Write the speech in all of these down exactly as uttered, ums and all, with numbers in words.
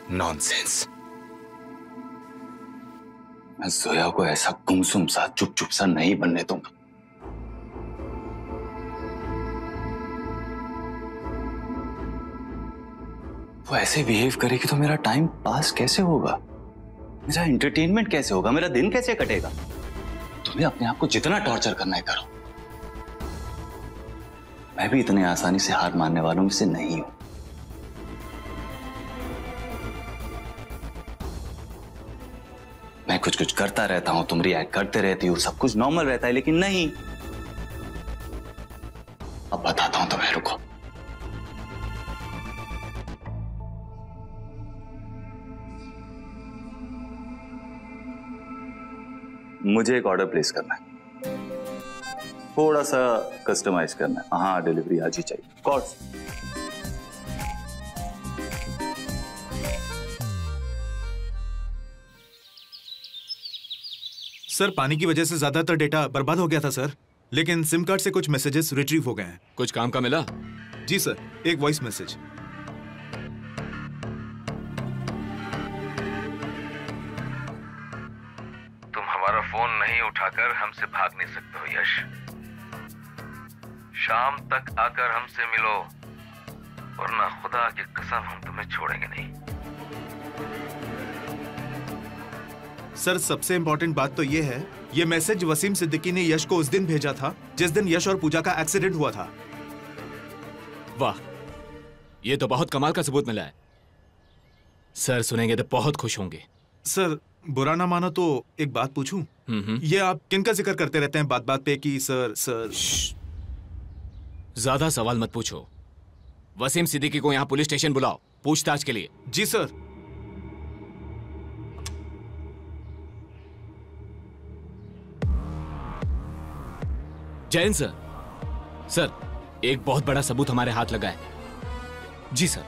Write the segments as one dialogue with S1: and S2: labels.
S1: Nonsense. मैं जोया को ऐसा गुमसुम सा चुप चुप सा नहीं बनने दूंगा। वो ऐसे बिहेव करेगी तो मेरा टाइम पास कैसे होगा, मेरा एंटरटेनमेंट कैसे होगा, मेरा दिन कैसे कटेगा? तुम्हें अपने आप को जितना टॉर्चर करना है करो। मैं भी इतने आसानी से हार मानने वालों में से नहीं हूं। मैं कुछ कुछ करता रहता हूं, तुम रिएक्ट करते रहती हो, सब कुछ नॉर्मल रहता है, लेकिन नहीं। अब बताता हूं तुम्हें, रुको। मुझे एक ऑर्डर प्लेस करना है, थोड़ा सा कस्टमाइज करना है। हाँ, डिलीवरी आज ही चाहिए। कॉर्ड्स
S2: सर, पानी की वजह से ज्यादातर डेटा बर्बाद हो गया था सर, लेकिन सिम कार्ड से कुछ मैसेजेस रिट्रीव हो गए हैं।
S3: कुछ काम का मिला?
S2: जी सर, एक वॉइस मैसेज।
S4: तुम हमारा फोन नहीं उठाकर हमसे भाग नहीं सकते हो यश। शाम तक आकर हमसे मिलो, वरना खुदा की कसम हम तुम्हें छोड़ेंगे नहीं।
S2: सर, सबसे इंपॉर्टेंट बात तो ये है, ये मैसेज वसीम सिद्दीकी ने यश को उस दिन भेजा था जिस दिन यश और पूजा का एक्सीडेंट हुआ था।
S3: वाह, ये तो बहुत कमाल का सबूत मिला है। सर सुनेंगे तो बहुत खुश होंगे।
S2: सर, बुरा ना मानो तो एक बात पूछूं? ये आप किनका जिक्र करते रहते हैं बात बात पे कि सर सर?
S3: ज्यादा सवाल मत पूछो। वसीम सिद्दीकी को यहाँ पुलिस स्टेशन बुलाओ पूछताछ के लिए।
S2: जी सर।
S3: जैन सर, सर एक बहुत बड़ा सबूत हमारे हाथ लगा है। जी सर।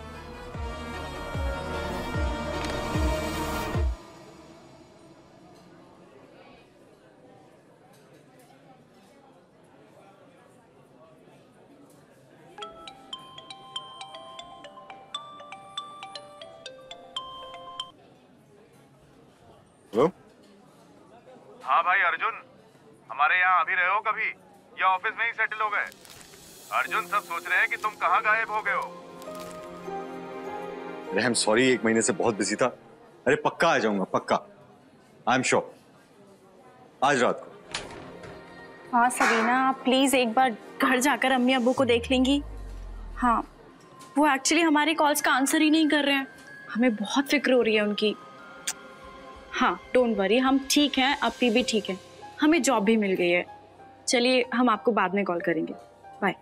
S5: हेलो।
S4: हाँ भाई अर्जुन, हमारे यहाँ अभी रहे हो कभी या ऑफिस में ही सेटल हो गए? अर्जुन, सब सोच रहे हैं कि तुम कहाँ गायब हो गए हो।
S5: अरे आई एम सॉरी, एक महीने से बहुत बिजी था। अरे पक्का आ जाऊंगा, पक्का। आई एम श्योर, आज रात को।
S6: हाँ सबीना, आप प्लीज एक बार घर जाकर अम्मी अब्बू को देख लेंगी। हाँ, वो एक्चुअली हमारे कॉल्स का आंसर ही नहीं कर रहे हैं, हमें बहुत फिक्र हो रही है उनकी। हाँ डोंट वरी, हम ठीक हैं, अपी भी ठीक है, हमें जॉब भी मिल गई है। चलिए हम आपको बाद में कॉल करेंगे, बाय।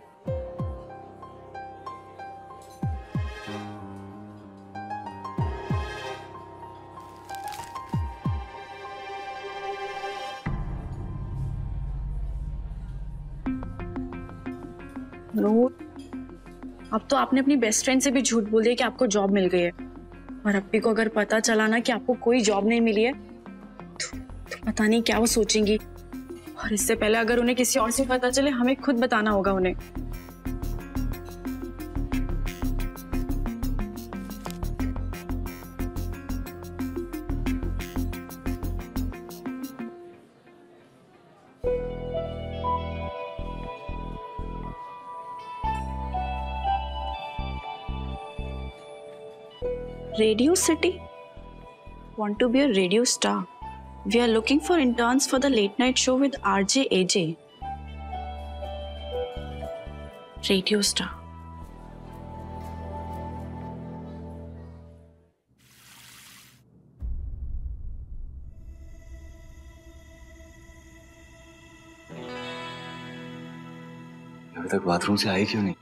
S6: नो, अब तो आपने अपनी बेस्ट फ्रेंड से भी झूठ बोल दिया कि आपको जॉब मिल गई है, और अप्पी को अगर पता चला ना कि आपको कोई जॉब नहीं मिली है तो, तो पता नहीं क्या वो सोचेंगी। और इससे पहले अगर उन्हें किसी और से पता चले, हमें खुद बताना होगा उन्हें। Radio City? Want to be a radio star? We are looking for interns for the late night show with R J A J. Radio star.
S1: अभी तक बाथरूम से आई क्यों नहीं?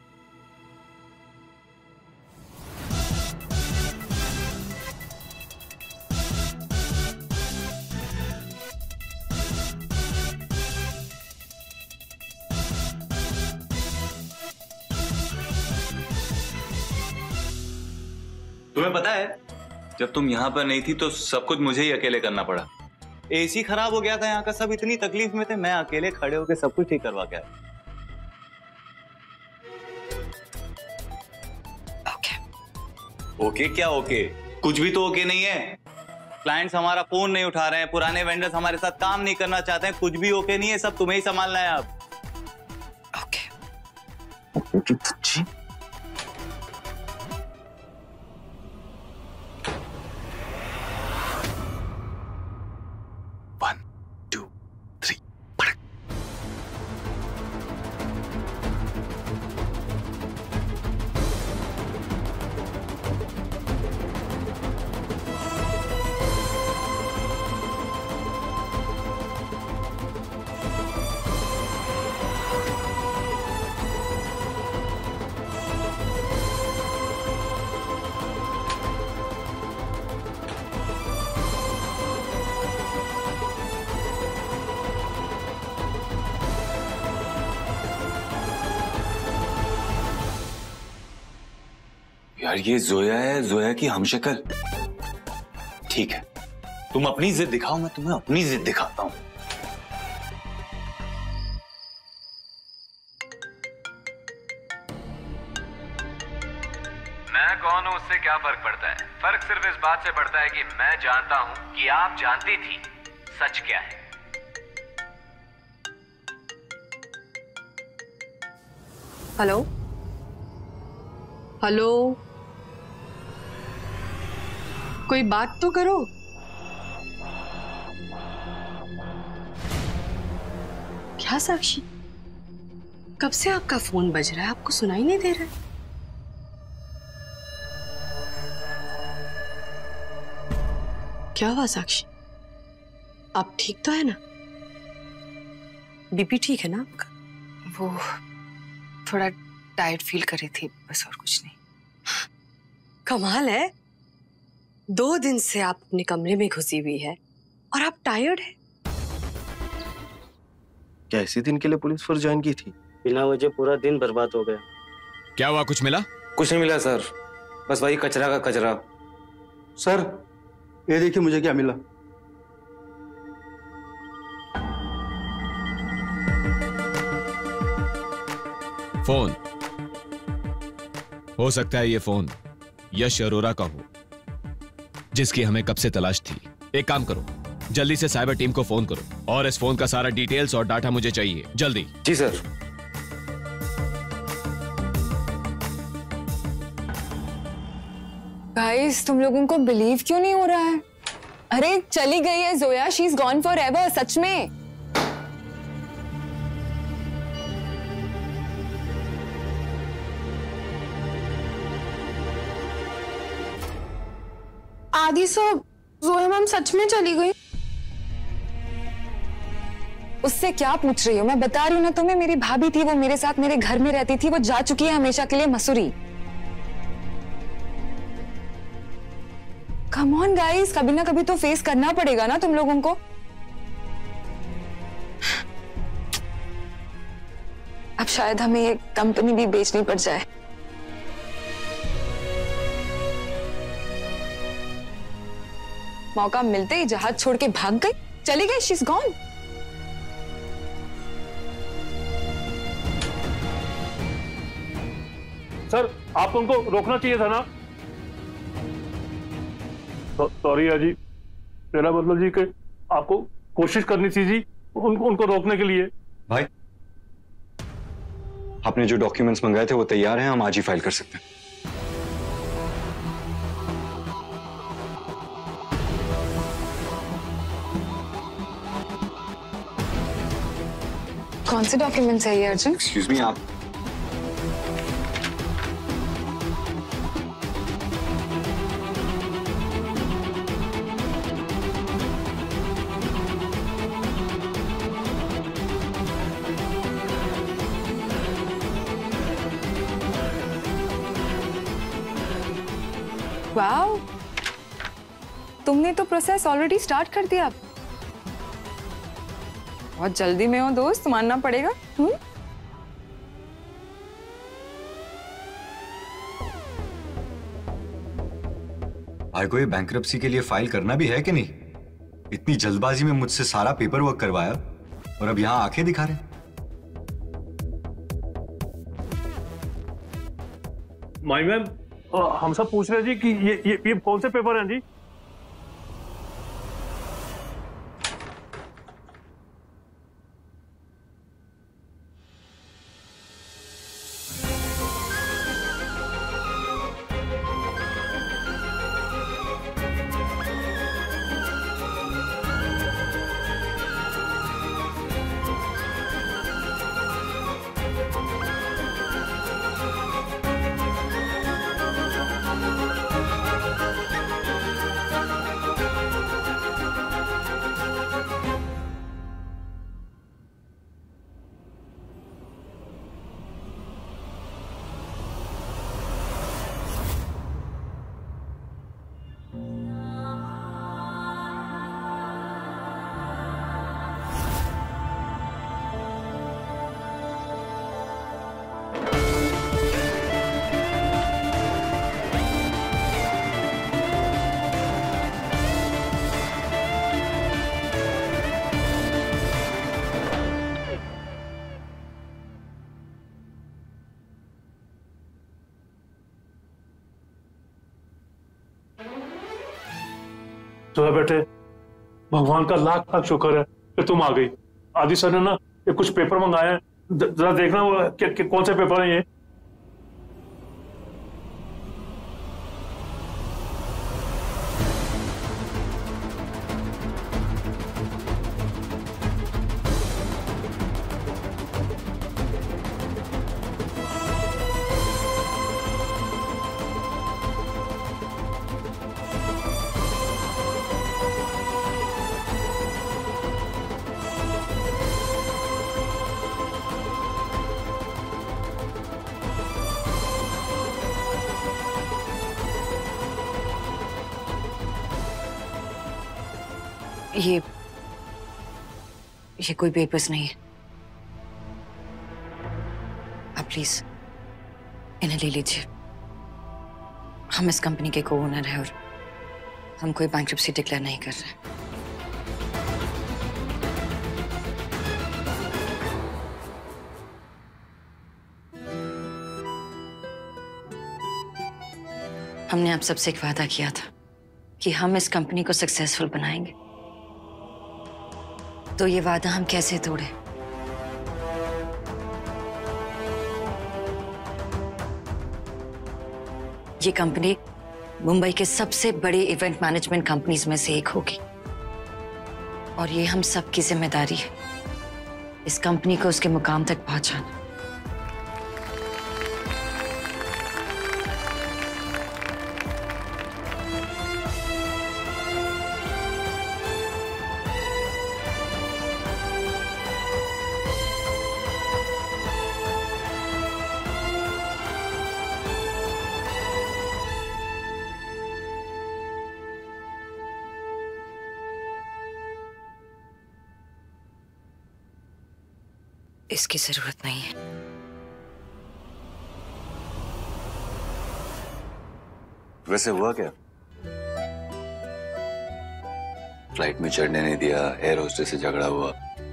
S1: तुम्हें पता है, जब तुम यहाँ पर नहीं थी तो सब कुछ मुझे ही अकेले करना पड़ा। एसी खराब हो गया था यहाँ का, सब इतनी तकलीफ में थे, मैं अकेले खड़े होकर सब कुछ ठीक करवा के आया। ओके ओके क्या ओके? कुछ भी तो ओके नहीं है। क्लाइंट्स हमारा फोन नहीं उठा रहे हैं, पुराने वेंडर्स हमारे साथ काम नहीं करना चाहते हैं, कुछ भी ओके नहीं है, सब तुम्हें ही संभालना है अब।
S6: Okay
S1: okay. One two three पड़क। यार ये जोया है, जोया की हमशक्ल। ठीक है, तुम अपनी जिद दिखाओ, मैं तुम्हें अपनी जिद दिखाता हूं।
S4: मैं कौन हूं उससे क्या फर्क पड़ता है? फर्क सिर्फ इस बात से पड़ता है कि मैं जानता हूं कि आप जानती थी सच क्या है।
S7: हेलो हेलो, कोई बात तो करो। क्या साक्षी, कब से आपका फोन बज रहा है, आपको सुनाई नहीं दे रहा है? क्या हुआ साक्षी, आप ठीक तो है ना? बीपी ठीक है ना आपका?
S8: वो थोड़ा टायर्ड फील कर रही थी, बस और कुछ नहीं।
S7: कमाल है, दो दिन से आप अपने कमरे में घुसी हुई है और आप टायर्ड है।
S9: क्या इसी दिन के लिए पुलिस फोर्स ज्वाइन की थी?
S10: बिना वजह पूरा दिन बर्बाद हो गया।
S3: क्या हुआ, कुछ मिला?
S10: कुछ नहीं मिला सर, बस वही कचरा का कचरा।
S9: सर ये देखिए मुझे क्या मिला।
S3: फोन। हो सकता है ये फोन यश अरोरा का हो, जिसकी हमें कब से तलाश थी। एक काम करो, जल्दी से साइबर टीम को फोन करो और इस फोन का सारा डिटेल्स और डाटा मुझे चाहिए, जल्दी।
S10: जी सर।
S8: गाइस, तुम लोगों को बिलीव क्यों नहीं हो रहा है? अरे चली गई है Zoya, she is gone for ever, सच में।
S11: आदि सो जोया मैम सच में चली गई?
S8: उससे क्या पूछ रही हो? मैं बता रही हूँ ना तुम्हें, मेरी भाभी थी, वो मेरे साथ मेरे घर में रहती थी, वो जा चुकी है हमेशा के लिए मसूरी। कम ऑन गाइस, कभी ना कभी तो फेस करना पड़ेगा ना तुम लोगों को। अब शायद हमें ये कंपनी भी बेचनी पड़ जाए। मौका मिलते ही जहाज छोड़ के भाग गई, चली गई, शी इज गॉन।
S12: सर आपको उनको रोकना चाहिए था ना। सॉरी अजी, मेरा मतलब जी कि आपको कोशिश करनी थी जी उनको उनको रोकने के लिए।
S5: भाई आपने जो डॉक्यूमेंट्स मंगाए थे वो तैयार हैं, हम आज ही फाइल कर सकते हैं।
S8: कौन से डॉक्यूमेंट्स है ये अर्जुन?
S5: एक्सक्यूज मी, आप
S8: वाओ, तुमने तो प्रोसेस ऑलरेडी स्टार्ट कर दिया। बहुत जल्दी में हो दोस्त, मानना पड़ेगा। हम्म?
S5: भाई को ये बैंक्रप्सी के लिए फाइल करना भी है कि नहीं? इतनी जल्दबाजी में मुझसे सारा पेपर वर्क करवाया और अब यहां आंखें दिखा रहे।
S12: माई मैम, हम सब पूछ रहे हैं जी कि ये ये ये कौन से पेपर हैं जी? जो है बेटे, भगवान का लाख लाख शुक्र है कि तुम आ गई। आदि सर ने ना ये कुछ पेपर मंगाए हैं, जरा देखना वो कि, कि कौन से पेपर हैं ये।
S8: ये ये कोई पेपर्स नहीं है। आप प्लीज इन्हें ले लीजिए। हम इस कंपनी के को ओनर हैं और हम कोई बैंक्रप्सी डिक्लेयर नहीं कर रहे। हमने आप सबसे एक वादा किया था कि हम इस कंपनी को सक्सेसफुल बनाएंगे, तो ये वादा हम कैसे तोड़े? ये कंपनी मुंबई के सबसे बड़े इवेंट मैनेजमेंट कंपनीज में से एक होगी और ये हम सब की जिम्मेदारी है इस कंपनी को उसके मुकाम तक पहुंचाना। इसकी जरूरत नहीं है।
S1: वैसे हुआ क्या? फ्लाइट में चढ़ने नहीं दिया, एयर होस्टेस से झगड़ा हुआ।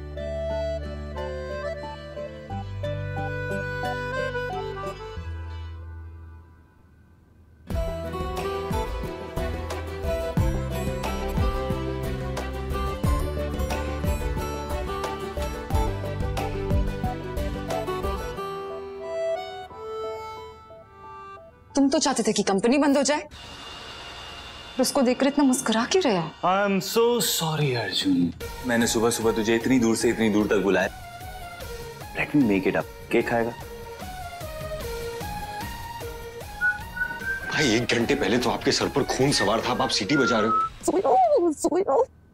S8: तुम तो चाहते थे कि कंपनी बंद हो जाए, उसको देखकर इतना मुस्कुरा क्यों रहे हो?
S1: I am so sorry Arjun, मैंने सुबह सुबह तुझे इतनी दूर से इतनी दूर तक बुलाया। Let me make it up. Cake खाएगा?
S5: भाई एक घंटे पहले तो आपके सर पर खून सवार था, अब आप सीटी बजा रहे हो।
S8: सोयो, सोयो।